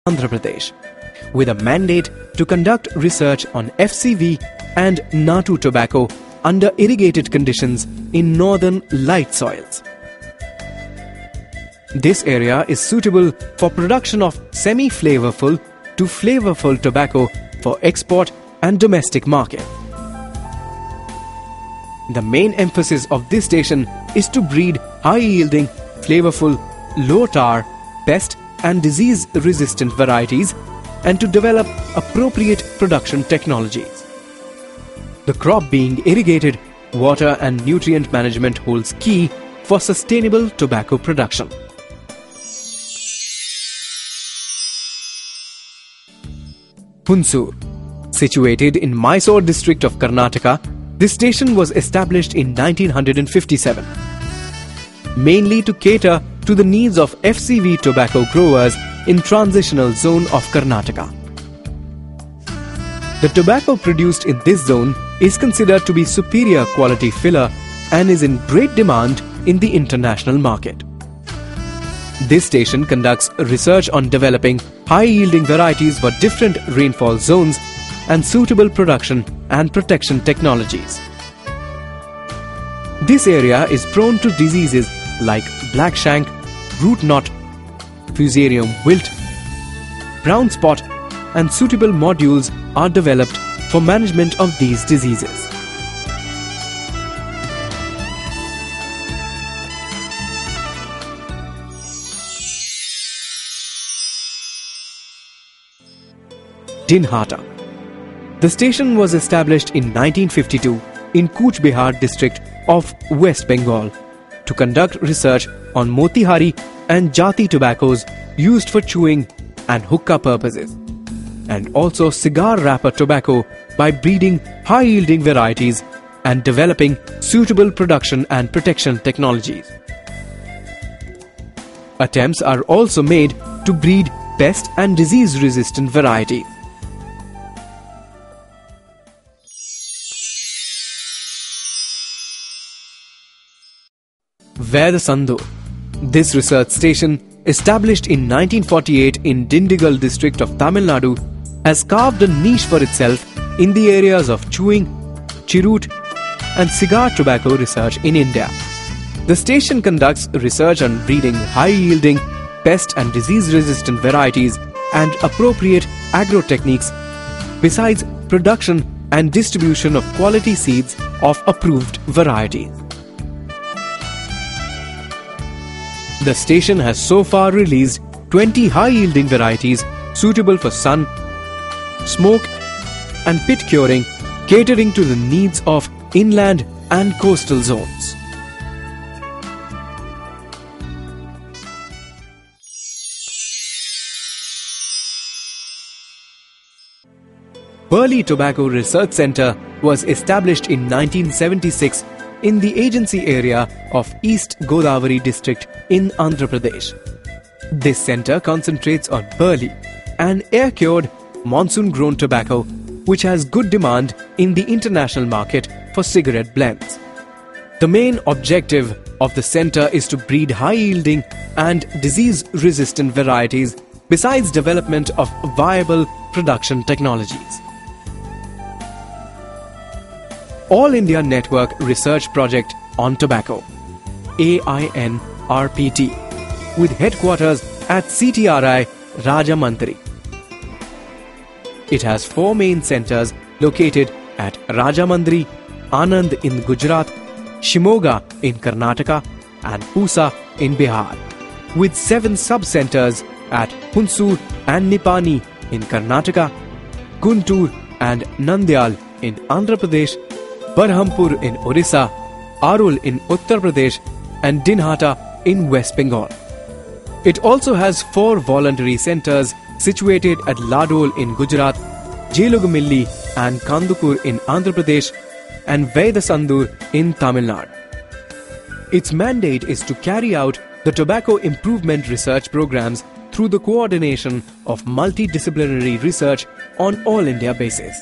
Andhra Pradesh, with a mandate to conduct research on FCV and Natu tobacco under irrigated conditions in northern light soils. This area is suitable for production of semi-flavorful to flavorful tobacco for export and domestic market. The main emphasis of this station is to breed high-yielding, flavorful, low-tar, pest and disease-resistant varieties and to develop appropriate production technologies. The crop being irrigated, water and nutrient management holds key for sustainable tobacco production. Hunsur. Situated in Mysore district of Karnataka, this station was established in 1957, mainly to cater to the needs of FCV tobacco growers in transitional zone of Karnataka. The tobacco produced in this zone is considered to be superior quality filler and is in great demand in the international market. This station conducts research on developing high-yielding varieties for different rainfall zones and suitable production and protection technologies. This area is prone to diseases like black shank, root knot, fusarium wilt, brown spot, and suitable modules are developed for management of these diseases. Dinhata. The station was established in 1952 in Cooch Behar district of West Bengal to conduct research on Motihari and Jati tobaccos used for chewing and hookah purposes, and also cigar wrapper tobacco by breeding high-yielding varieties and developing suitable production and protection technologies. Attempts are also made to breed pest and disease-resistant varieties. Vedasandur. This research station, established in 1948 in Dindigul district of Tamil Nadu, has carved a niche for itself in the areas of chewing, chirut and cigar tobacco research in India. The station conducts research on breeding high-yielding, pest and disease-resistant varieties and appropriate agro-techniques, besides production and distribution of quality seeds of approved varieties. The station has so far released 20 high-yielding varieties suitable for sun, smoke and pit curing, catering to the needs of inland and coastal zones. Burli Tobacco Research Centre was established in 1976 in the agency area of East Godavari district in Andhra Pradesh. This centre concentrates on Burli, an air-cured monsoon-grown tobacco which has good demand in the international market for cigarette blends. The main objective of the centre is to breed high-yielding and disease-resistant varieties besides development of viable production technologies. All India Network Research Project on Tobacco, AINRPT, with headquarters at CTRI Rajamandri. It has 4 main centres located at Rajamandri, Anand in Gujarat, Shimoga in Karnataka and Pusa in Bihar, with 7 sub-centres at Hunsur and Nipani in Karnataka, Guntur and Nandyal in Andhra Pradesh, Barhampur in Orissa, Arul in Uttar Pradesh and Dinhata in West Bengal. It also has 4 voluntary centres situated at Ladol in Gujarat, Jelugumilli and Kandukur in Andhra Pradesh and Vedasandur in Tamil Nadu. Its mandate is to carry out the tobacco improvement research programs through the coordination of multidisciplinary research on all India basis.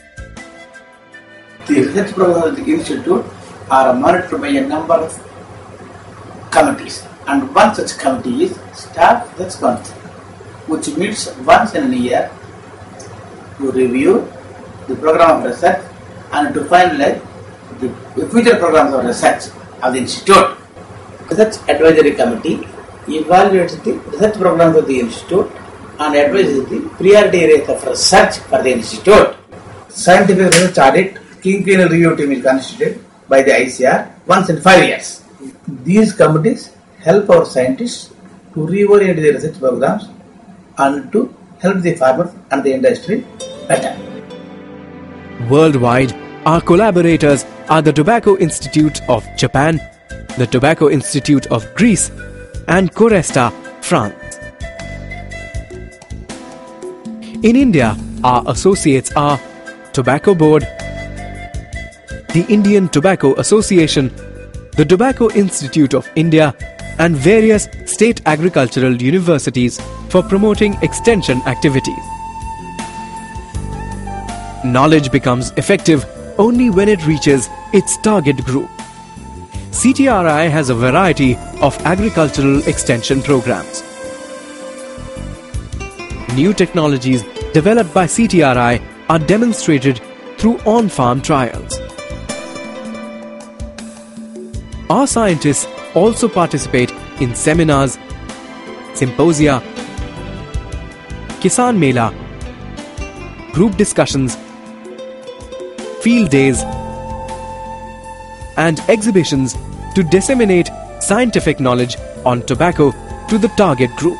The research programs of the institute are monitored by a number of committees, and one such committee is Staff Research Council. which meets once in a year to review the program of research and to finalize the future programs of research of the institute. Research Advisory Committee evaluates the research programs of the institute and advises the priority areas of research for the institute. Scientific research audit quinquennial review team is constituted by the ICR once in 5 years. These committees help our scientists to reorient the research programs and to help the farmers and the industry better. Worldwide, our collaborators are the Tobacco Institute of Japan, the Tobacco Institute of Greece, and Coresta, France. In India, our associates are Tobacco Board, the Indian Tobacco Association, the Tobacco Institute of India, and various state agricultural universities for promoting extension activities. Knowledge becomes effective only when it reaches its target group. CTRI has a variety of agricultural extension programs. New technologies developed by CTRI are demonstrated through on-farm trials. Our scientists also participate in seminars, symposia, Kisan Mela, group discussions, field days, and exhibitions to disseminate scientific knowledge on tobacco to the target group.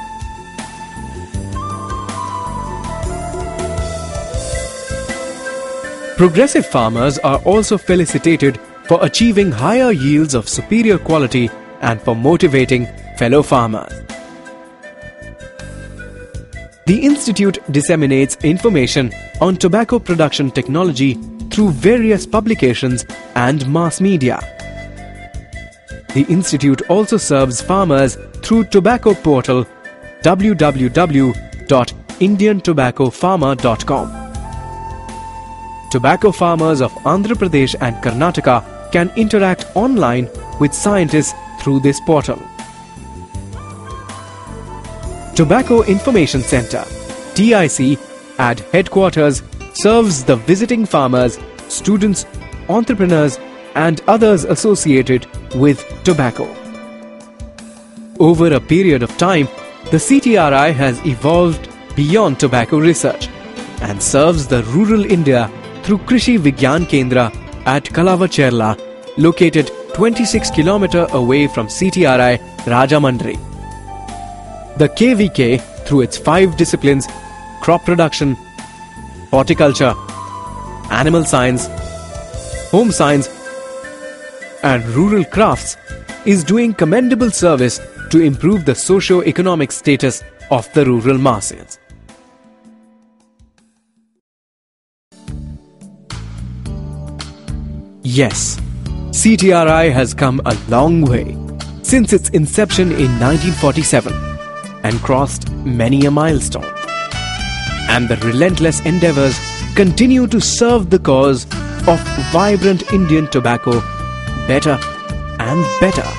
Progressive farmers are also felicitated for achieving higher yields of superior quality and for motivating fellow farmers. The Institute disseminates information on tobacco production technology through various publications and mass media. The Institute also serves farmers through tobacco portal www.indiantobaccofarmer.com. Tobacco farmers of Andhra Pradesh and Karnataka can interact online with scientists through this portal. Tobacco Information Center (TIC) at headquarters serves the visiting farmers, students, entrepreneurs, and others associated with tobacco. Over a period of time, the CTRI has evolved beyond tobacco research and serves the rural India through Krishi Vigyan Kendra at Kalavacherla, located 26 km away from CTRI Rajamandri. The KVK, through its 5 disciplines, crop production, horticulture, animal science, home science, and rural crafts, is doing commendable service to improve the socio-economic status of the rural masses. Yes, CTRI has come a long way since its inception in 1947 and crossed many a milestone. And the relentless endeavors continue to serve the cause of vibrant Indian tobacco better and better.